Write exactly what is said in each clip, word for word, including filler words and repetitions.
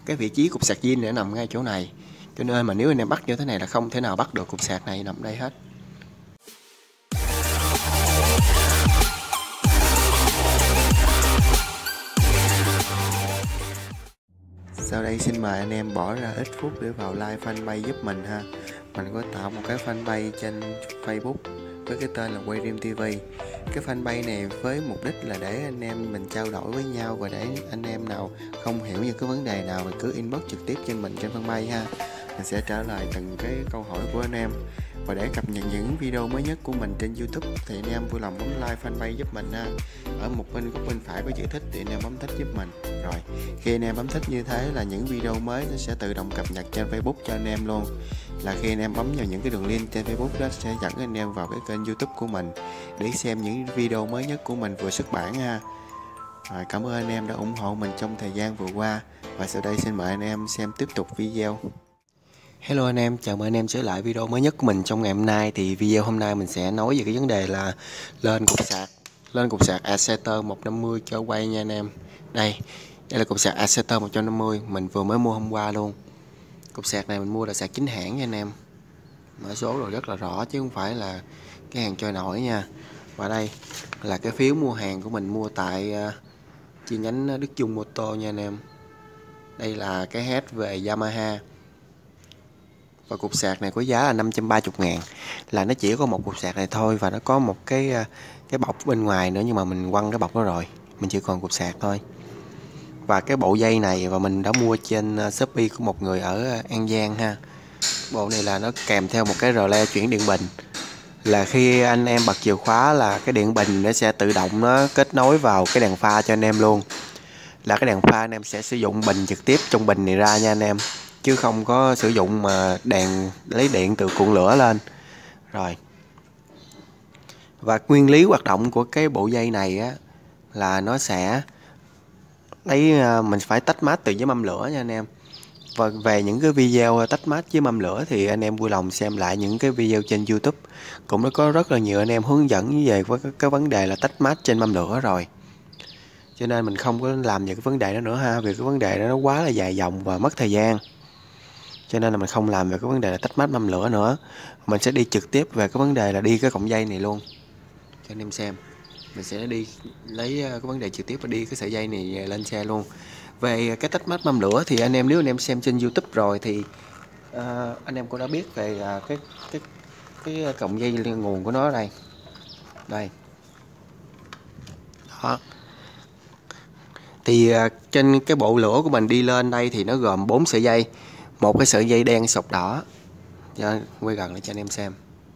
cái vị trí cục sạc zin này nằm ngay chỗ này, cho nên mà nếu anh em bắt như thế này là không thể nào bắt được cục sạc này nằm đây hết. Sau đây xin mời anh em bỏ ra ít phút để vào like fanpage giúp mình ha. Mình có tạo một cái fanpage trên Facebook với cái tên là Quay Dream ti vi. Cái fanpage này với mục đích là để anh em mình trao đổi với nhau, và để anh em nào không hiểu những cái vấn đề nào thì cứ inbox trực tiếp trên mình trên fanpage ha. Mình sẽ trả lời từng cái câu hỏi của anh em. Và để cập nhật những video mới nhất của mình trên YouTube thì anh em vui lòng bấm like fanpage giúp mình ha. Ở một bên góc bên phải có chữ thích thì anh em bấm thích giúp mình. Rồi khi anh em bấm thích như thế là những video mới nó sẽ tự động cập nhật trên Facebook cho anh em luôn. Là khi anh em bấm vào những cái đường link trên Facebook đó sẽ dẫn anh em vào cái kênh YouTube của mình để xem những video mới nhất của mình vừa xuất bản ha. Rồi, cảm ơn anh em đã ủng hộ mình trong thời gian vừa qua. Và sau đây xin mời anh em xem tiếp tục video. Hello anh em, chào mừng anh em trở lại video mới nhất của mình trong ngày hôm nay. Thì video hôm nay mình sẽ nói về cái vấn đề là lên cục sạc lên cục sạc Acerter một năm mươi cho quay nha anh em. Đây, đây là cục sạc Acerter một trăm năm mươi, mình vừa mới mua hôm qua luôn. Cục sạc này mình mua là sạc chính hãng nha anh em. Mã số rồi rất là rõ chứ không phải là cái hàng trôi nổi nha. Và đây là cái phiếu mua hàng của mình, mua tại uh, chi nhánh Đức Dung Moto nha anh em. Đây là cái head về Yamaha. Và cục sạc này có giá là năm trăm ba mươi ngàn. Là nó chỉ có một cục sạc này thôi. Và nó có một cái cái bọc bên ngoài nữa, nhưng mà mình quăng cái bọc đó rồi, mình chỉ còn cục sạc thôi. Và cái bộ dây này và mình đã mua trên Shopee của một người ở An Giang ha. Bộ này là nó kèm theo một cái rờ le chuyển điện bình. Là khi anh em bật chìa khóa là cái điện bình nó sẽ tự động nó kết nối vào cái đèn pha cho anh em luôn. Là cái đèn pha anh em sẽ sử dụng bình trực tiếp trong bình này ra nha anh em, chứ không có sử dụng mà đèn lấy điện từ cuộn lửa lên. Rồi. Và nguyên lý hoạt động của cái bộ dây này á là nó sẽ lấy mình phải tách mát từ với mâm lửa nha anh em. Và về những cái video tách mát với mâm lửa thì anh em vui lòng xem lại những cái video trên YouTube. Cũng đã có rất là nhiều anh em hướng dẫn về với cái vấn đề là tách mát trên mâm lửa rồi. Cho nên mình không có làm về cái vấn đề đó nữa ha, vì cái vấn đề đó nó quá là dài dòng và mất thời gian. Cho nên là mình không làm về cái vấn đề là tách mát mâm lửa nữa. Mình sẽ đi trực tiếp về cái vấn đề là đi cái cọng dây này luôn cho anh em xem. Mình sẽ đi lấy cái vấn đề trực tiếp và đi cái sợi dây này lên xe luôn. Về cái tách mát mâm lửa thì anh em, nếu anh em xem trên YouTube rồi thì uh, anh em cũng đã biết về uh, cái cái cái cọng dây nguồn của nó ở đây. Đây. Đó. Thì uh, trên cái bộ lửa của mình đi lên đây thì nó gồm bốn sợi dây. Một cái sợi dây đen sọc đỏ. Cho quay gần lại cho anh em xem.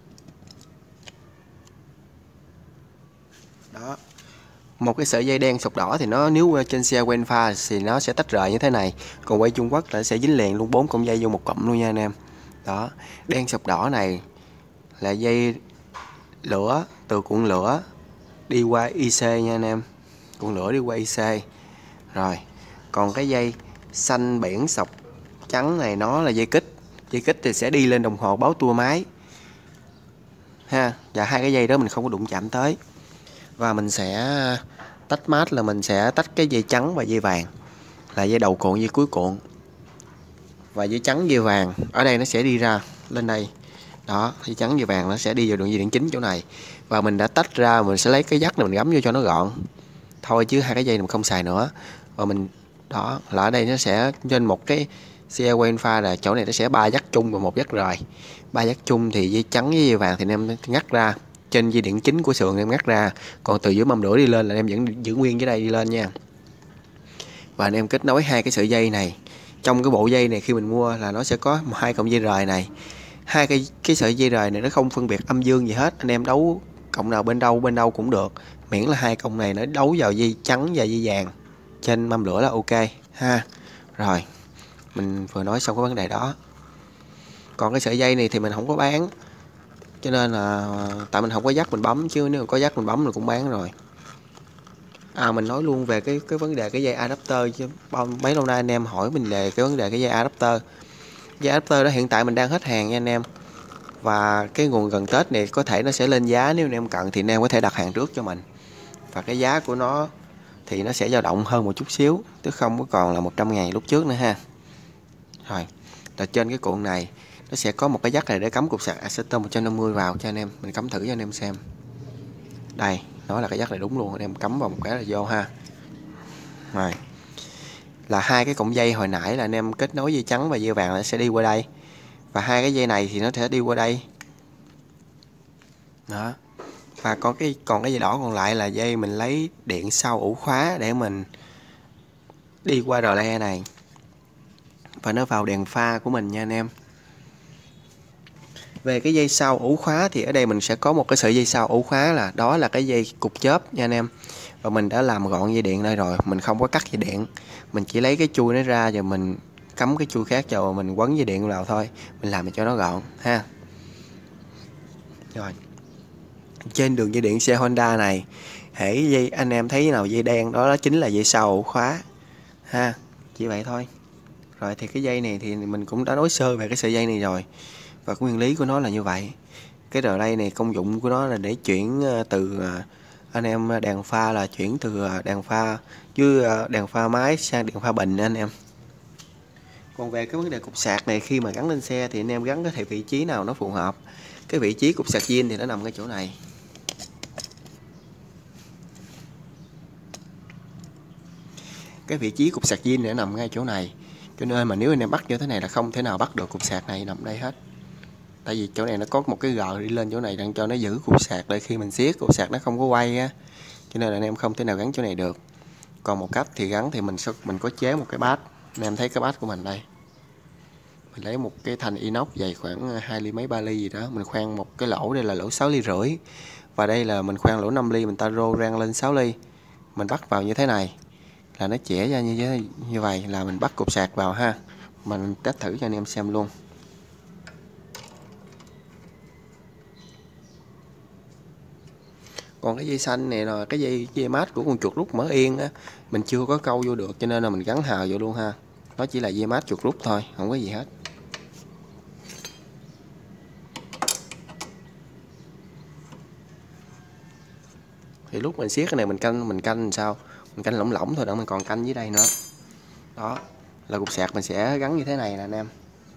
Đó. Một cái sợi dây đen sọc đỏ thì nó nếu trên xe quen pha thì nó sẽ tách rời như thế này. Còn quay Trung Quốc là sẽ dính liền luôn bốn cọng dây vô một cọng luôn nha anh em. Đó, đen sọc đỏ này là dây lửa từ cuộn lửa đi qua i xê nha anh em. Cuộn lửa đi qua i xê. Rồi, còn cái dây xanh biển sọc trắng này nó là dây kích. Dây kích thì sẽ đi lên đồng hồ báo tua máy ha. Và hai cái dây đó mình không có đụng chạm tới. Và mình sẽ tách mát là mình sẽ tách cái dây trắng và dây vàng, là dây đầu cuộn, dây cuối cuộn. Và dây trắng dây vàng ở đây nó sẽ đi ra lên đây. Đó, dây trắng dây vàng nó sẽ đi vào đường dây điện chính chỗ này. Và mình đã tách ra, mình sẽ lấy cái dắt này mình gắm vô cho nó gọn thôi, chứ hai cái dây này mình không xài nữa. Và mình đó là ở đây nó sẽ trên một cái xe quen pha là chỗ này nó sẽ ba dắt chung và một dắt rời. Ba dắt chung thì dây trắng với dây vàng thì anh em ngắt ra trên dây điện chính của sườn em ngắt ra, còn từ dưới mâm lửa đi lên là em vẫn giữ nguyên dưới đây đi lên nha. Và anh em kết nối hai cái sợi dây này. Trong cái bộ dây này khi mình mua là nó sẽ có hai cọng dây rời này. Hai cái cái sợi dây rời này nó không phân biệt âm dương gì hết, anh em đấu cọng nào bên đâu bên đâu cũng được, miễn là hai cọng này nó đấu vào dây trắng và dây vàng trên mâm lửa là ok ha. Rồi, mình vừa nói xong cái vấn đề đó. Còn cái sợi dây này thì mình không có bán, cho nên là tại mình không có dắt mình bấm, chứ nếu có dắt mình bấm mình cũng bán rồi. À, mình nói luôn về cái cái vấn đề cái dây adapter, chứ mấy lâu nay anh em hỏi mình về cái vấn đề cái dây adapter. Dây adapter đó hiện tại mình đang hết hàng nha anh em. Và cái nguồn gần Tết này có thể nó sẽ lên giá, nếu anh em cần thì anh em có thể đặt hàng trước cho mình. Và cái giá của nó thì nó sẽ dao động hơn một chút xíu, chứ không có còn là một trăm ngàn lúc trước nữa ha. Rồi, là trên cái cuộn này nó sẽ có một cái jack này để cắm cục sạc Acerton một trăm năm mươi vào cho anh em. Mình cắm thử cho anh em xem. Đây, nó là cái jack này đúng luôn, anh em cắm vào một cái là vô ha. Rồi, là hai cái cụm dây hồi nãy là anh em kết nối dây trắng và dây vàng nó sẽ đi qua đây, và hai cái dây này thì nó sẽ đi qua đây đó. Và có cái còn cái dây đỏ còn lại là dây mình lấy điện sau ổ khóa để mình đi qua rờ le này và nó vào đèn pha của mình nha anh em. Về cái dây sau ổ khóa thì ở đây mình sẽ có một cái sợi dây sau ổ khóa, là đó là cái dây cục chớp nha anh em. Và mình đã làm gọn dây điện đây rồi, mình không có cắt dây điện, mình chỉ lấy cái chui nó ra và mình cắm cái chui khác vào, mình quấn dây điện vào thôi, mình làm cho nó gọn ha. Rồi, trên đường dây điện xe Honda này, hễ dây anh em thấy nào dây đen đó, đó chính là dây sau ổ khóa ha, chỉ vậy thôi. Rồi thì cái dây này thì mình cũng đã nói sơ về cái sợi dây này rồi, và cái nguyên lý của nó là như vậy. Cái relay này công dụng của nó là để chuyển từ anh em đèn pha, là chuyển từ đèn pha với đèn pha máy sang đèn pha bình anh em. Còn về cái vấn đề cục sạc này, khi mà gắn lên xe thì anh em gắn cái vị trí nào nó phù hợp. Cái vị trí cục sạc zin thì nó nằm cái chỗ này. Cái vị trí cục sạc zin thì nó nằm ngay chỗ này. Cho nên mà nếu anh em bắt như thế này là không thể nào bắt được cục sạc này nằm đây hết. Tại vì chỗ này nó có một cái gờ đi lên chỗ này đang cho nó giữ cục sạc, để khi mình siết cục sạc nó không có quay á. Cho nên là anh em không thể nào gắn chỗ này được. Còn một cách thì gắn thì mình sẽ mình có chế một cái bát. Anh em thấy cái bát của mình đây. Mình lấy một cái thanh inox dày khoảng hai ly mấy ba ly gì đó, mình khoan một cái lỗ, đây là lỗ sáu ly rưỡi. Và đây là mình khoan lỗ năm ly, mình taro rang lên sáu ly. Mình bắt vào như thế này là nó chẻ ra như thế, như vậy là mình bắt cục sạc vào ha. Mình test thử cho anh em xem luôn. Còn cái dây xanh này là cái dây dây mát của con chuột rút mở yên á, mình chưa có câu vô được cho nên là mình gắn hào vô luôn ha. Nó chỉ là dây mát chuột rút thôi, không có gì hết. Thì lúc mình siết cái này mình canh mình canh làm sao? Mình canh lỏng lỏng thôi, đặng mình còn canh dưới đây nữa. Đó, là cục sạc mình sẽ gắn như thế này nè anh em.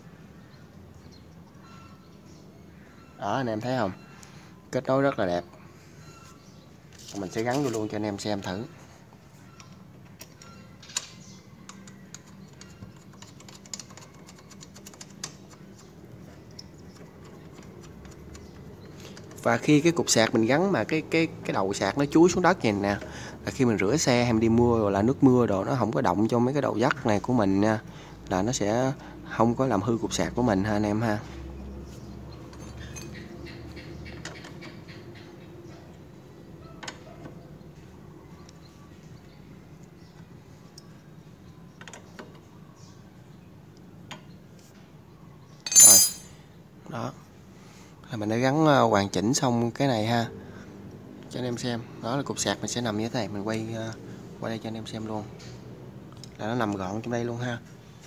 Đó anh em thấy không? Kết nối rất là đẹp. Mình sẽ gắn vô luôn cho anh em xem thử. Và khi cái cục sạc mình gắn mà cái cái cái đầu sạc nó chúi xuống đất vậy nè, là khi mình rửa xe hay mình đi mưa rồi là nước mưa đồ nó không có động trong mấy cái đầu dắt này của mình nha, là nó sẽ không có làm hư cục sạc của mình ha anh em ha. Rồi, đó là mình đã gắn hoàn chỉnh xong cái này ha, cho anh em xem. Đó là cục sạc mình sẽ nằm như thế này, mình quay qua đây cho anh em xem luôn, là nó nằm gọn trong đây luôn ha.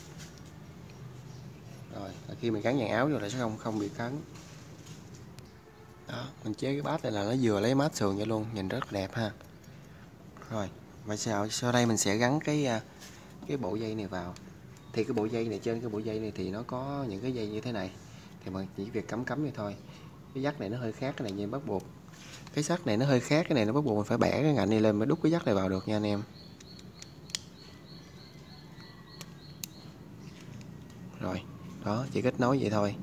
Rồi là khi mình gắn dàn áo vô là sẽ không không bị cấn. Đó, mình chế cái bát này là nó vừa lấy mát sườn cho luôn, nhìn rất đẹp ha. Rồi và sau sau đây mình sẽ gắn cái cái bộ dây này vào. Thì cái bộ dây này, trên cái bộ dây này thì nó có những cái dây như thế này, thì mình chỉ việc cắm cắm vậy thôi. Cái dắt này nó hơi khác, cái này như bắt buộc. Cái sắt này nó hơi khác, cái này nó bắt buộc mình phải bẻ cái ngạnh này lên mới đút cái dắt này vào được nha anh em. Rồi, đó, chỉ kết nối vậy thôi.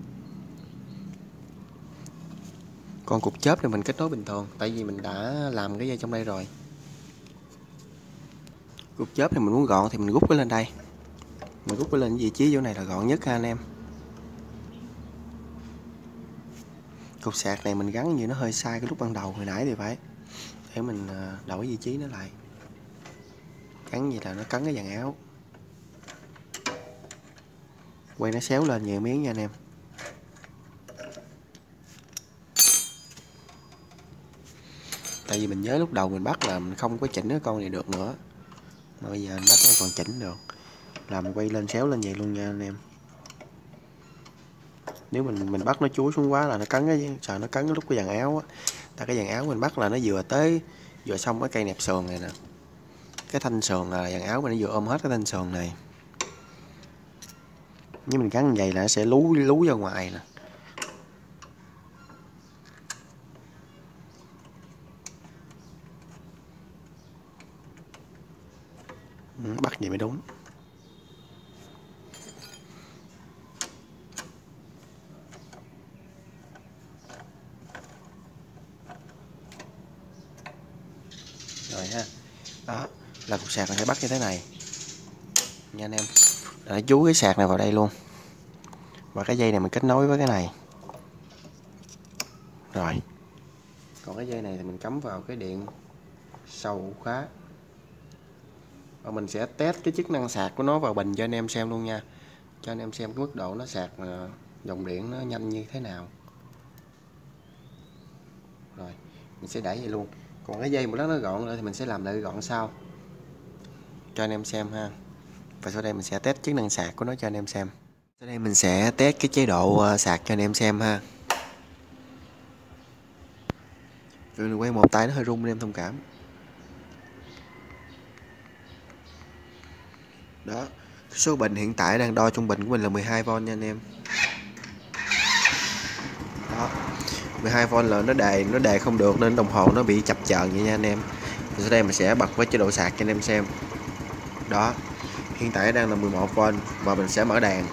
Còn cục chớp thì mình kết nối bình thường, tại vì mình đã làm cái dây trong đây rồi. Cục chớp thì mình muốn gọn thì mình rút cái lên đây. Mình rút cái lên vị trí chỗ này là gọn nhất ha anh em. Cục sạc này mình gắn như nó hơi sai cái lúc ban đầu hồi nãy thì phải, để mình đổi vị trí nó lại. Gắn vậy là nó cấn cái dàn áo. Quay nó xéo lên nhiều miếng nha anh em. Tại vì mình nhớ lúc đầu mình bắt là mình không có chỉnh cái con này được nữa, mà bây giờ mình bắt nó còn chỉnh được, là mình quay lên xéo lên vậy luôn nha anh em. Nếu mình mình bắt nó chúi xuống quá là nó cấn cái, sợ nó cấn cái lúc cái dàn áo á. Tại cái dàn áo mình bắt là nó vừa tới vừa xong cái cây nẹp sườn này nè, cái thanh sườn là dàn áo mà nó vừa ôm hết cái thanh sườn này. Nếu mình gắn như vậy là nó sẽ lú lú ra ngoài nè. Ừ, bắt vậy mới đúng. Rồi ha. Đó là cục sạc mình sẽ bắt như thế này nha anh em. Để chú cái sạc này vào đây luôn, và cái dây này mình kết nối với cái này. Rồi còn cái dây này thì mình cắm vào cái điện sau ổ khóa, và mình sẽ test cái chức năng sạc của nó vào bình cho anh em xem luôn nha, cho anh em xem cái mức độ nó sạc dòng điện nó nhanh như thế nào. Rồi mình sẽ đẩy vậy luôn, còn cái dây một lát nó gọn lại thì mình sẽ làm lại gọn sau cho anh em xem ha. Và sau đây mình sẽ test chức năng sạc của nó cho anh em xem. Sau đây mình sẽ test cái chế độ sạc cho anh em xem ha. Mình quay một tay nó hơi rung anh em thông cảm. Đó, số bình hiện tại đang đo trung bình của mình là mười hai vôn nha anh em. Đó, mười hai vôn là nó đề nó đề không được nên đồng hồ nó bị chập chờn vậy nha anh em. Sau đây mình sẽ bật với chế độ sạc cho anh em xem. Đó, hiện tại đang là mười một vôn và mình sẽ mở đèn.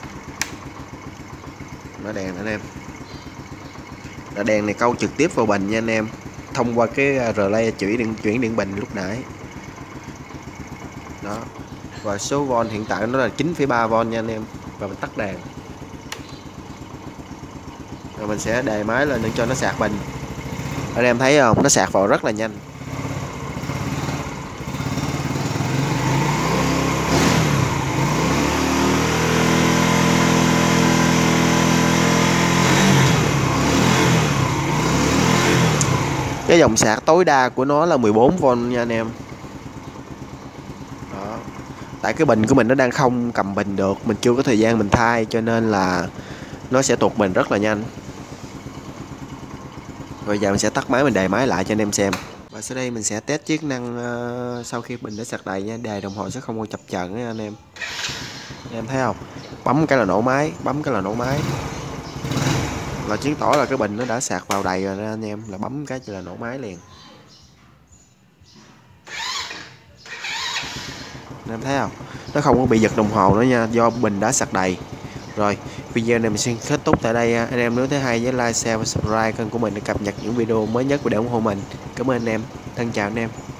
Mở đèn nữa anh em. Đó, đèn này câu trực tiếp vào bình nha anh em, thông qua cái relay chuyển điện chuyển điện bình lúc nãy. Đó. Và số von hiện tại nó là chín phẩy ba vôn nha anh em. Và mình tắt đèn. Rồi mình sẽ đề máy lên để cho nó sạc bình. Anh em thấy không? Nó sạc vào rất là nhanh. Cái dòng sạc tối đa của nó là mười bốn vôn nha anh em. Đó. Tại cái bình của mình nó đang không cầm bình được, mình chưa có thời gian mình thay cho nên là nó sẽ tuột bình rất là nhanh. Rồi giờ mình sẽ tắt máy, mình đề máy lại cho anh em xem. Và sau đây mình sẽ test chức năng uh, sau khi bình đã sạc đầy nha, đề đồng hồ sẽ không có chập chờn nha anh em. Anh em thấy không? Bấm cái là nổ máy, bấm cái là nổ máy. Là chứng tỏ là cái bình nó đã sạc vào đầy rồi đó anh em, là bấm cái là nổ máy liền. Anh em thấy không? Nó không có bị giật đồng hồ nữa nha, do bình đã sạc đầy. Rồi, video này mình xin kết thúc tại đây. Anh em nếu thấy hay nhớ like, share và subscribe kênh của mình để cập nhật những video mới nhất và để ủng hộ mình. Cảm ơn anh em. Thân chào anh em.